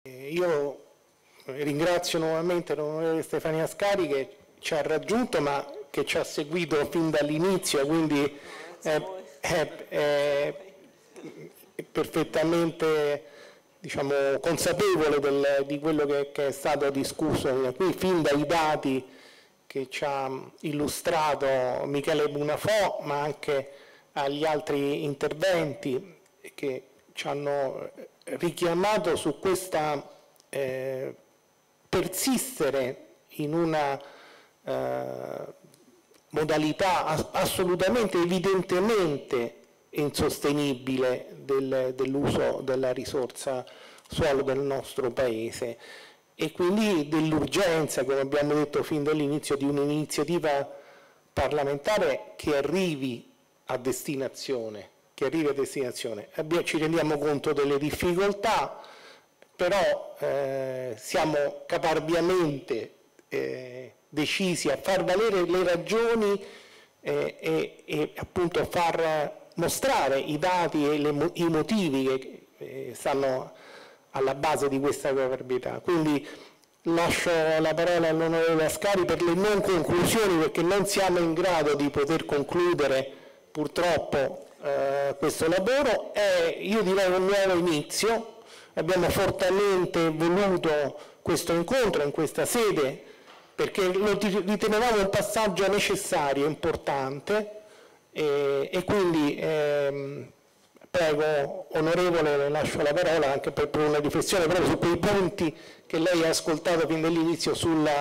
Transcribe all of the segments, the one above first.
Io ringrazio nuovamente l'onorevole Stefania Ascari che ci ha raggiunto ma che ci ha seguito fin dall'inizio, quindi è perfettamente, diciamo, consapevole di quello che è stato discusso qui, fin dai dati che ci ha illustrato Michele Bonafò, ma anche agli altri interventi che ci hanno richiamato su questa persistere in una modalità assolutamente, evidentemente insostenibile dell'uso della risorsa suolo del nostro Paese e quindi dell'urgenza, come abbiamo detto fin dall'inizio, di un'iniziativa parlamentare che arrivi a destinazione. Ci rendiamo conto delle difficoltà, però siamo caparbiamente decisi a far valere le ragioni e appunto far mostrare i dati e i motivi che stanno alla base di questa caparbietà. Quindi lascio la parola all'onorevole Ascari per le non conclusioni, perché non siamo in grado di poter concludere purtroppo questo lavoro. Io direi un nuovo inizio. Abbiamo fortemente voluto questo incontro in questa sede perché lo ritenevamo un passaggio necessario, importante, e quindi prego, onorevole, le lascio la parola anche per una riflessione proprio su quei punti che lei ha ascoltato fin dall'inizio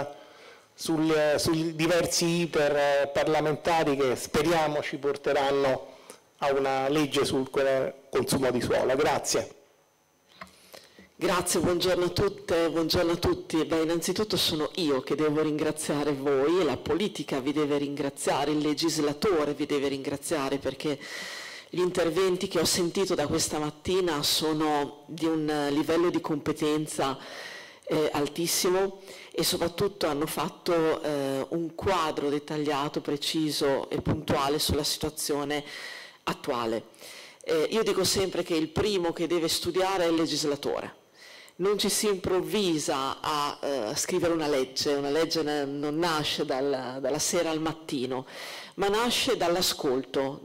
sui diversi iter parlamentari che speriamo ci porteranno a una legge sul consumo di suolo. Grazie. Grazie, buongiorno a tutte, buongiorno a tutti. Beh, innanzitutto sono io che devo ringraziare voi, e la politica vi deve ringraziare, il legislatore vi deve ringraziare, perché gli interventi che ho sentito da questa mattina sono di un livello di competenza altissimo e soprattutto hanno fatto un quadro dettagliato, preciso e puntuale sulla situazione attuale. Io dico sempre che il primo che deve studiare è il legislatore. Non ci si improvvisa a scrivere una legge non nasce dalla sera al mattino, ma nasce dall'ascolto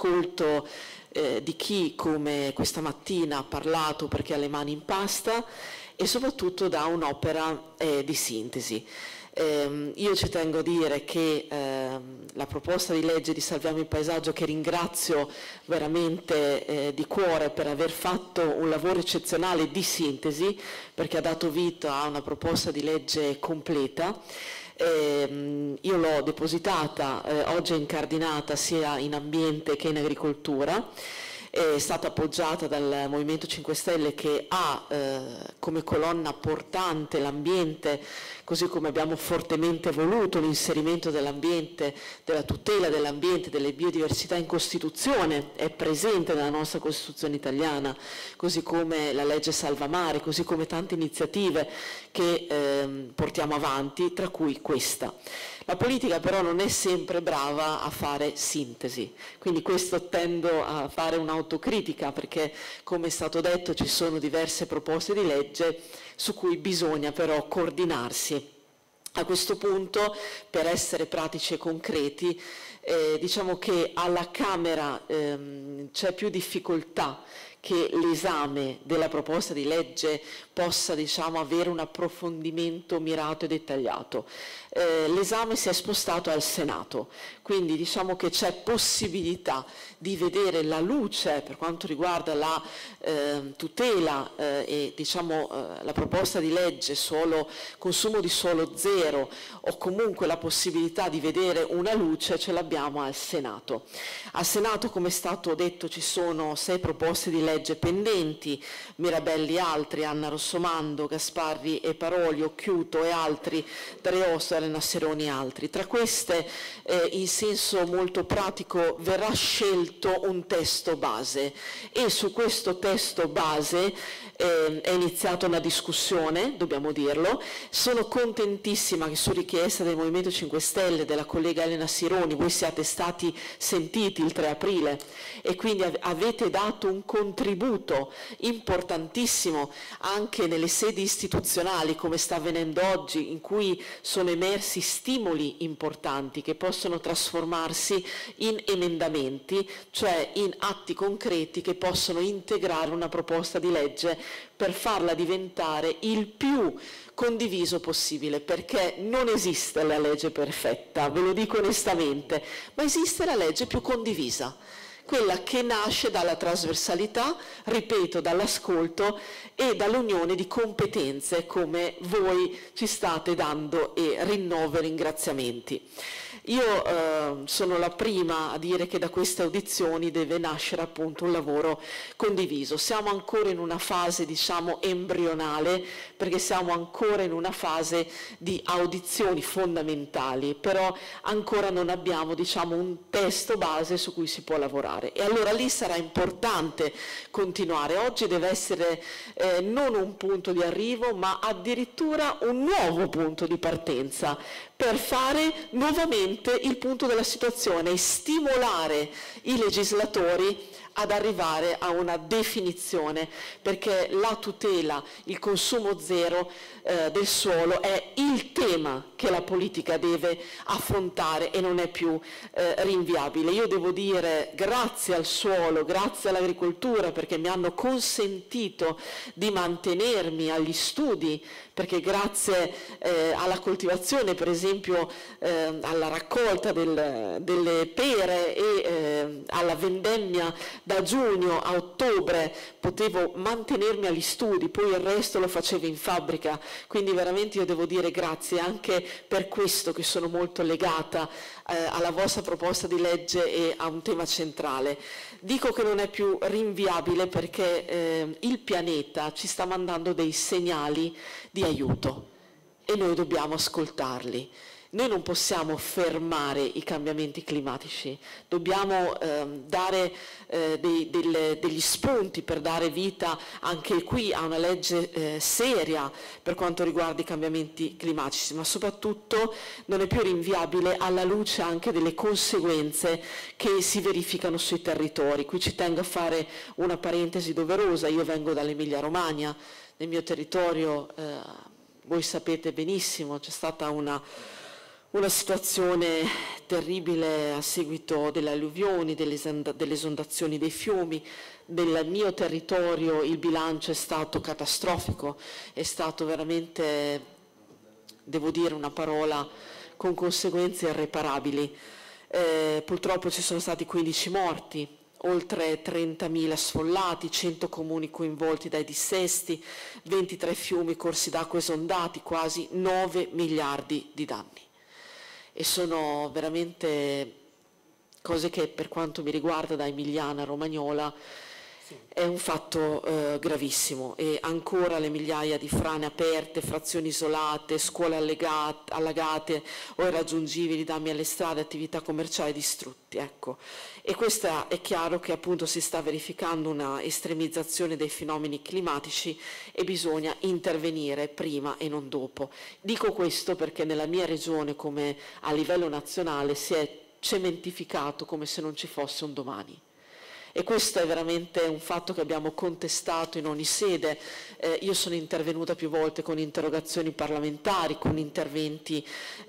di chi come questa mattina ha parlato perché ha le mani in pasta e soprattutto da un'opera di sintesi. Io ci tengo a dire che la proposta di legge di Salviamo il Paesaggio, che ringrazio veramente di cuore per aver fatto un lavoro eccezionale di sintesi, perché ha dato vita a una proposta di legge completa, io l'ho depositata, oggi è incardinata sia in ambiente che in agricoltura, è stata appoggiata dal Movimento 5 Stelle che ha come colonna portante l'ambiente, così come abbiamo fortemente voluto l'inserimento dell'ambiente, della tutela dell'ambiente, delle biodiversità in Costituzione, è presente nella nostra Costituzione italiana, così come la legge Salvamare, così come tante iniziative che portiamo avanti, tra cui questa. La politica però non è sempre brava a fare sintesi, quindi questo tendo a fare un'autocritica perché, come è stato detto, ci sono diverse proposte di legge su cui bisogna però coordinarsi. A questo punto, per essere pratici e concreti, diciamo che alla Camera c'è più difficoltà che l'esame della proposta di legge possa, diciamo, avere un approfondimento mirato e dettagliato. L'esame si è spostato al Senato, quindi diciamo che c'è possibilità di vedere la luce per quanto riguarda la tutela e diciamo, la proposta di legge consumo di suolo zero, o comunque la possibilità di vedere una luce ce l'abbiamo al Senato. Al Senato, come è stato detto, ci sono 6 proposte di legge pendenti, Mirabelli altri, Anna Rossomando, Gasparri e Paroli, Occhiuto e altri, Dreosto, Elena Seroni e altri. Tra queste, in senso molto pratico, verrà scelto un testo base e su questo testo base è iniziata una discussione, dobbiamo dirlo. Sono contentissima che su richiesta del Movimento 5 Stelle, della collega Elena Sironi, voi siete siate stati sentiti il 3 aprile e quindi avete dato un contributo importantissimo anche nelle sedi istituzionali, come sta avvenendo oggi, in cui sono emersi stimoli importanti che possono trasformarsi in emendamenti, cioè in atti concreti che possono integrare una proposta di legge per farla diventare il più condiviso possibile, perché non esiste la legge perfetta, ve lo dico onestamente, ma esiste la legge più condivisa, quella che nasce dalla trasversalità, ripeto, dall'ascolto e dall'unione di competenze come voi ci state dando, e rinnovo i ringraziamenti. Io sono la prima a dire che da queste audizioni deve nascere appunto un lavoro condiviso. Siamo ancora in una fase, diciamo, embrionale, perché siamo ancora in una fase di audizioni fondamentali, però ancora non abbiamo, diciamo, un testo base su cui si può lavorare. E allora lì sarà importante continuare. Oggi deve essere non un punto di arrivo, ma addirittura un nuovo punto di partenza, per fare nuovamente il punto della situazione e stimolare i legislatori ad arrivare a una definizione, perché la tutela, il consumo zero del suolo è il tema che la politica deve affrontare e non è più rinviabile. Io devo dire grazie al suolo, grazie all'agricoltura, perché mi hanno consentito di mantenermi agli studi, perché grazie alla coltivazione, per esempio alla raccolta delle pere e alla vendemmia da giugno a ottobre, potevo mantenermi agli studi, poi il resto lo facevo in fabbrica, quindi veramente io devo dire grazie anche per questo, che sono molto legata alla vostra proposta di legge e a un tema centrale. Dico che non è più rinviabile perché il pianeta ci sta mandando dei segnali di aiuto e noi dobbiamo ascoltarli. Noi non possiamo fermare i cambiamenti climatici, dobbiamo dare degli spunti per dare vita anche qui a una legge seria per quanto riguarda i cambiamenti climatici, ma soprattutto non è più rinviabile alla luce anche delle conseguenze che si verificano sui territori. Qui ci tengo a fare una parentesi doverosa. Io vengo dall'Emilia Romagna, nel mio territorio voi sapete benissimo c'è stata una situazione terribile a seguito delle alluvioni, delle esondazioni dei fiumi. Nel mio territorio il bilancio è stato catastrofico, è stato veramente, devo dire una parola, con conseguenze irreparabili. Purtroppo ci sono stati 15 morti, oltre 30.000 sfollati, 100 comuni coinvolti dai dissesti, 23 fiumi, corsi d'acqua esondati, quasi 9 miliardi di danni. E sono veramente cose che, per quanto mi riguarda da emiliana romagnola, è un fatto gravissimo. E ancora le migliaia di frane aperte, frazioni isolate, scuole allagate o irraggiungibili, danni alle strade, attività commerciali distrutti. Ecco. E questo è chiaro che appunto si sta verificando una estremizzazione dei fenomeni climatici e bisogna intervenire prima e non dopo. Dico questo perché nella mia regione, come a livello nazionale, si è cementificato come se non ci fosse un domani. E questo è veramente un fatto che abbiamo contestato in ogni sede. Io sono intervenuta più volte con interrogazioni parlamentari, con interventi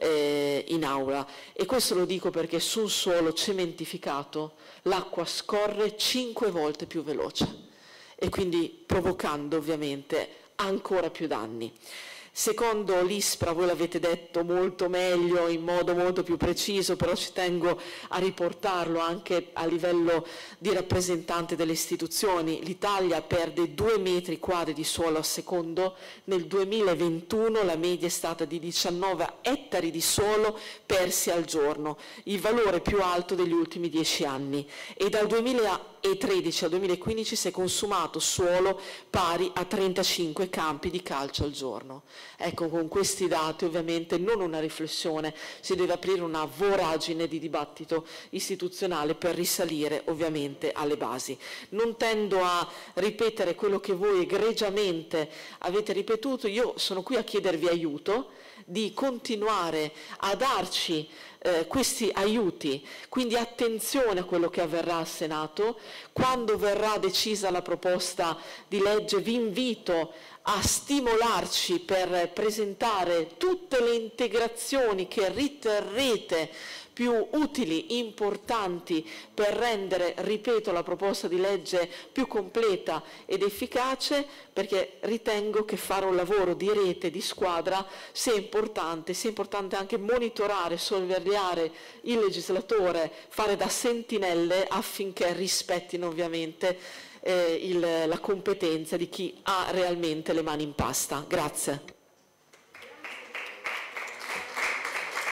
in aula, e questo lo dico perché su un suolo cementificato l'acqua scorre 5 volte più veloce e quindi provocando ovviamente ancora più danni. Secondo l'ISPRA, voi l'avete detto molto meglio, in modo molto più preciso, però ci tengo a riportarlo anche a livello di rappresentante delle istituzioni, l'Italia perde 2 metri quadri di suolo a secondo, nel 2021 la media è stata di 19 ettari di suolo persi al giorno, il valore più alto degli ultimi 10 anni, e dal 2013 al 2015 si è consumato suolo pari a 35 campi di calcio al giorno. Ecco, con questi dati ovviamente non una riflessione, si deve aprire una voragine di dibattito istituzionale per risalire ovviamente alle basi. Non tendo a ripetere quello che voi egregiamente avete ripetuto, io sono qui a chiedervi aiuto di continuare a darci questi aiuti. Quindi attenzione a quello che avverrà al Senato. Quando verrà decisa la proposta di legge vi invito a stimolarci per presentare tutte le integrazioni che riterrete più utili, importanti per rendere, ripeto, la proposta di legge più completa ed efficace, perché ritengo che fare un lavoro di rete, di squadra, sia importante anche monitorare, sorvegliare il legislatore, fare da sentinelle affinché rispettino ovviamente la competenza di chi ha realmente le mani in pasta. Grazie.